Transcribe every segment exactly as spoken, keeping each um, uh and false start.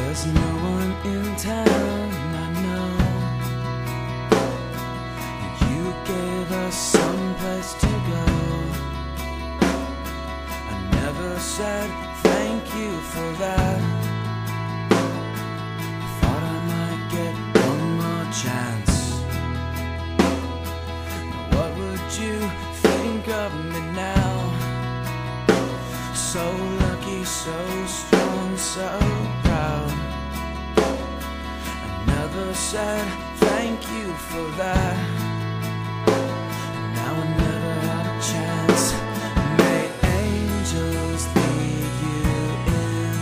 There's no one in town, I know. You gave us some place to go. I never said thank you for that. Thought I might get one more chance. Now what would you think of me now? So lucky, so strong, so proud. I never said thank you for that. Now I never had a chance. May angels lead you in.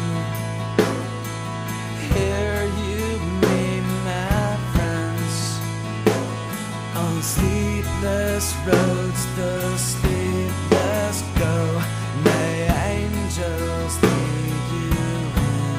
Here you meet my friends. On sleepless roads, the sleepless go. May angels lead you in.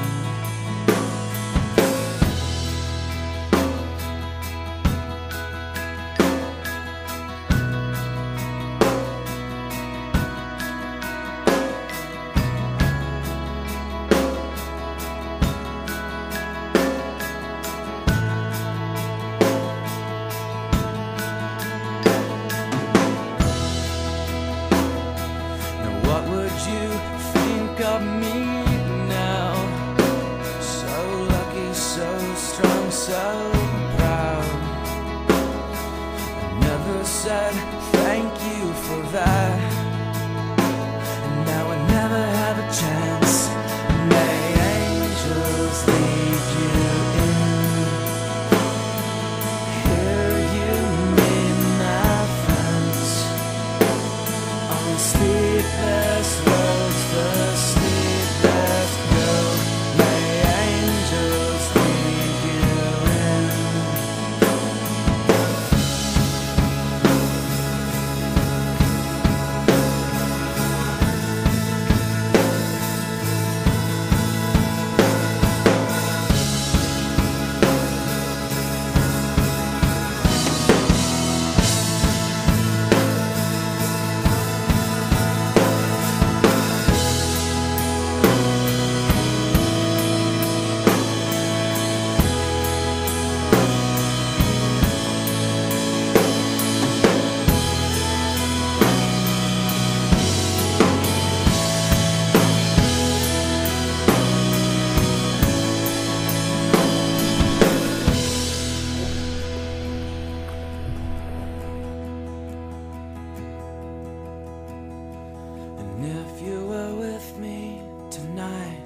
What would you think of me now? So lucky, so strong, so proud. I never said thank you for that. And now I never have a chance. May angels lead you in. Here you meet my friends. On sleepless roads, the sleepless go. May angels lead you in. And if you were with me tonight,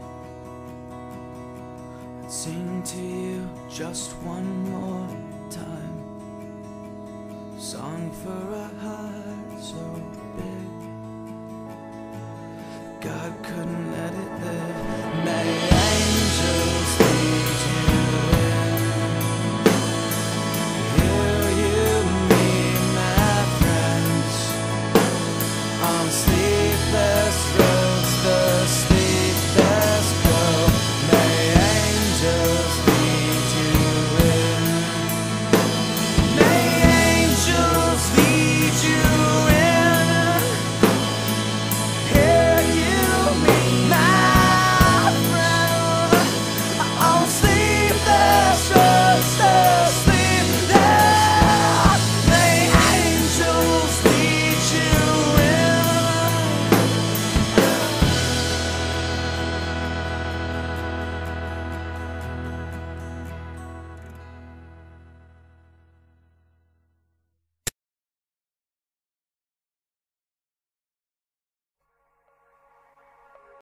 I'd sing to you just one more time. Song for a heart so big God couldn't let it live. May